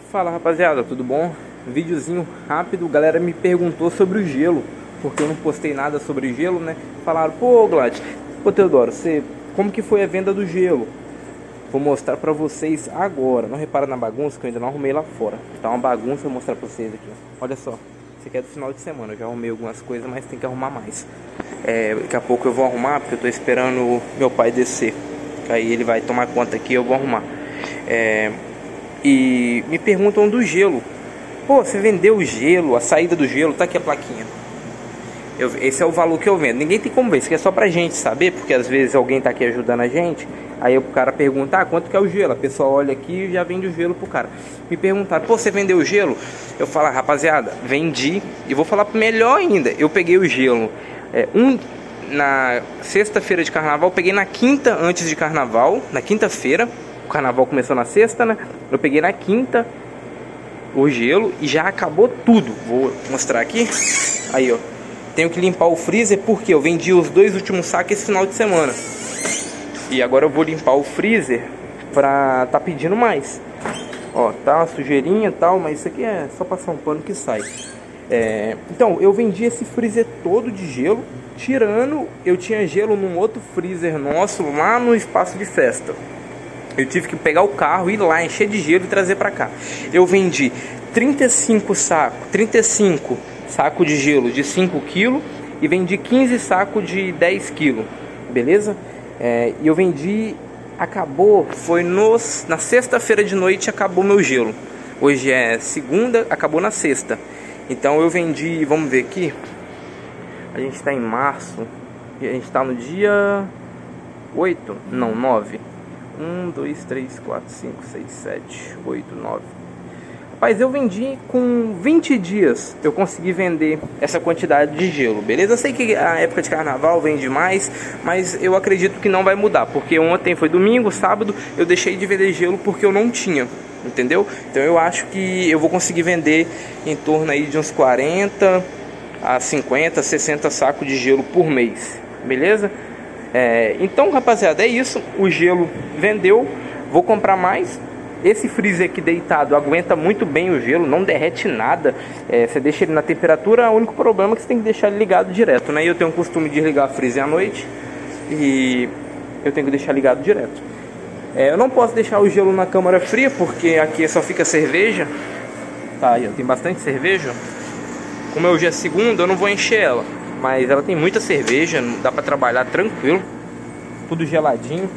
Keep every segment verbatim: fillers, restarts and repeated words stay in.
Fala rapaziada, tudo bom? Videozinho rápido, galera me perguntou sobre o gelo, porque eu não postei nada sobre gelo, né? Falaram, pô Glad, pô Teodoro, você, como que foi a venda do gelo? Vou mostrar pra vocês agora. Não repara na bagunça que eu ainda não arrumei lá fora. Tá uma bagunça, vou mostrar pra vocês aqui. Olha só, isso aqui é do final de semana. Eu já arrumei algumas coisas, mas tem que arrumar mais. é, Daqui a pouco eu vou arrumar, porque eu tô esperando meu pai descer. Aí ele vai tomar conta aqui e eu vou arrumar. É... E me perguntam do gelo. Pô, você vendeu o gelo, a saída do gelo, tá aqui a plaquinha. Eu, esse é o valor que eu vendo. Ninguém tem como ver, isso aqui é só pra gente saber, porque às vezes alguém tá aqui ajudando a gente. Aí o cara pergunta, ah, quanto que é o gelo? A pessoa olha aqui e já vende o gelo pro cara. Me perguntaram, pô, você vendeu o gelo? Eu falo, ah, rapaziada, vendi. E vou falar melhor ainda, eu peguei o gelo é, um, na sexta-feira de carnaval, eu peguei na quinta antes de carnaval, na quinta-feira. O carnaval começou na sexta, né? Eu peguei na quinta o gelo e já acabou tudo. Vou mostrar aqui. Aí, ó. Tenho que limpar o freezer porque eu vendi os dois últimos sacos esse final de semana. E agora eu vou limpar o freezer pra tá pedindo mais. Ó, tá uma sujeirinha e tal, mas isso aqui é só passar um pano que sai. É... Então, eu vendi esse freezer todo de gelo. Tirando, eu tinha gelo num outro freezer nosso lá no espaço de festa. Eu tive que pegar o carro, ir lá, encher de gelo e trazer pra cá. Eu vendi trinta e cinco sacos, trinta e cinco sacos de gelo de cinco quilos e vendi quinze sacos de dez quilos, beleza? É, e eu vendi, acabou, foi nos, na sexta-feira de noite acabou meu gelo. Hoje é segunda, acabou na sexta. Então eu vendi, vamos ver aqui, a gente tá em março, e a gente tá no dia oito, não, nove. um, dois, três, quatro, cinco, seis, sete, oito, nove. Rapaz, eu vendi com vinte dias. Eu consegui vender essa quantidade de gelo, beleza? Eu sei que a época de carnaval vende mais, mas eu acredito que não vai mudar. Porque ontem foi domingo, sábado, eu deixei de vender gelo porque eu não tinha, entendeu? Então eu acho que eu vou conseguir vender em torno aí de uns quarenta a cinquenta, sessenta sacos de gelo por mês, beleza? É, então rapaziada, é isso. O gelo vendeu, vou comprar mais. Esse freezer aqui deitado aguenta muito bem o gelo, não derrete nada. é, Você deixa ele na temperatura, o único problema é que você tem que deixar ele ligado direto, né? Eu tenho o costume de ligar o freezer à noite e eu tenho que deixar ligado direto. é, Eu não posso deixar o gelo na câmara fria, porque aqui só fica cerveja. Tá, aí ó, tem bastante cerveja. Como hoje é segunda, eu não vou encher ela, mas ela tem muita cerveja, dá pra trabalhar tranquilo. Tudo geladinho.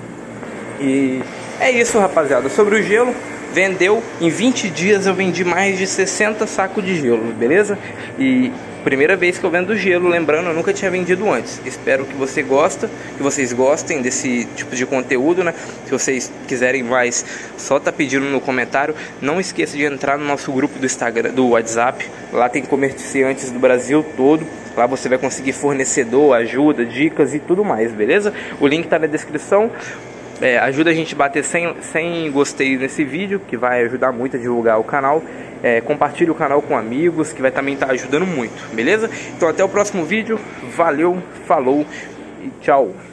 E é isso rapaziada, sobre o gelo, vendeu, em vinte dias eu vendi mais de sessenta sacos de gelo, beleza? E primeira vez que eu vendo gelo, lembrando, eu nunca tinha vendido antes. Espero que você gosta, que vocês gostem desse tipo de conteúdo, né? Se vocês quiserem mais, só tá pedindo no comentário. Não esqueça de entrar no nosso grupo do Instagram, do WhatsApp. Lá tem comerciantes do Brasil todo. Lá você vai conseguir fornecedor, ajuda, dicas e tudo mais, beleza? O link tá na descrição. É, ajuda a gente a bater cem gostei nesse vídeo, que vai ajudar muito a divulgar o canal. É, compartilhe o canal com amigos, que vai também estar ajudando muito, beleza? Então até o próximo vídeo, valeu, falou e tchau!